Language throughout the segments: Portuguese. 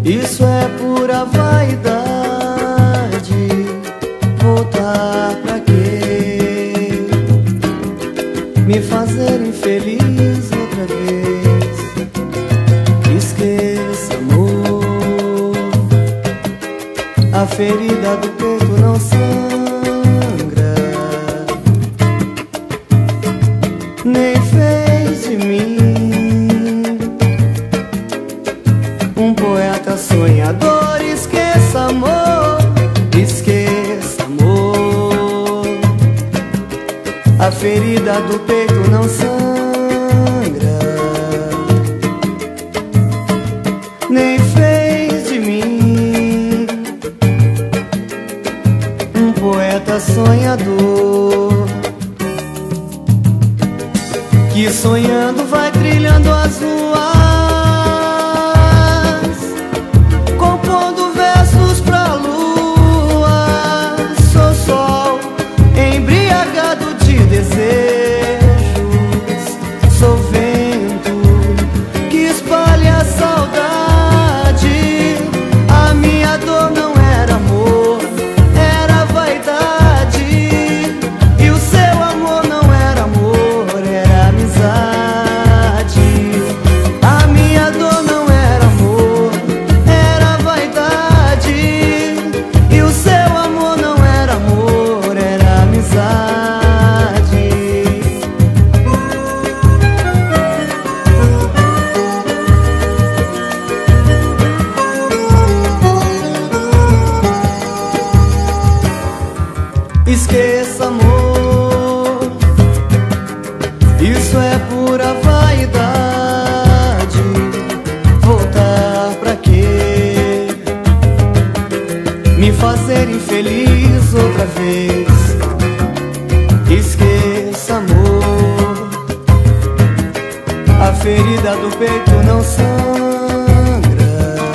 Isso é pura vaidade. Voltar pra quê? Me fazer infeliz outra vez. Esqueça, amor, a ferida do peito não sangra, nem fez de mim um poeta sonhador. Esqueça, amor, esqueça, amor, a ferida do peito não sangra, nem fez de mim um poeta sonhador, que sonhando vai trilhando as ruas, compondo versos pra lua. Sou sol embriagado de desejos, sou vento que espalha a saudade. A minha dor não era amor, era vaidade. E o seu amor não era amor, era amizade. A minha dor não era amor, era vaidade. E o seu amor não era amor, era amizade. Esqueça, amor, isso é pura vaidade. Voltar pra quê? Me fazer infeliz outra vez. Esqueça, amor, a ferida do peito não sangra,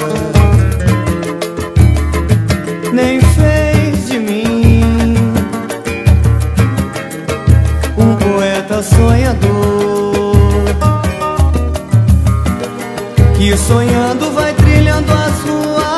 nem fez de mim um poeta sonhador, que sonhando vai trilhando as ruas,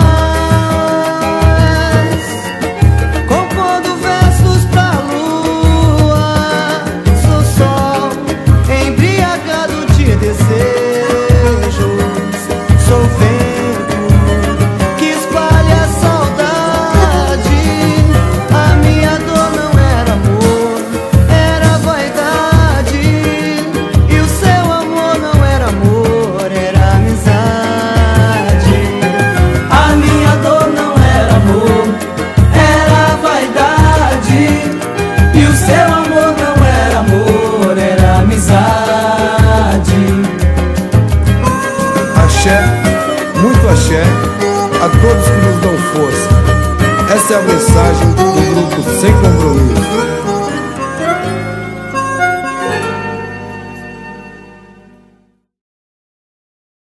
compondo versos pra lua. Sou sol embriagado de desejos, sou vento que espalha a saudade. A minha dor não era amor, era vaidade. E o seu amor não era amor, era amizade. A minha dor não era amor, era vaidade. E o seu amor não era amor, era amizade. Axé, muito axé a todos que nos dão força. Essa é a mensagem do grupo Sem Compromisso.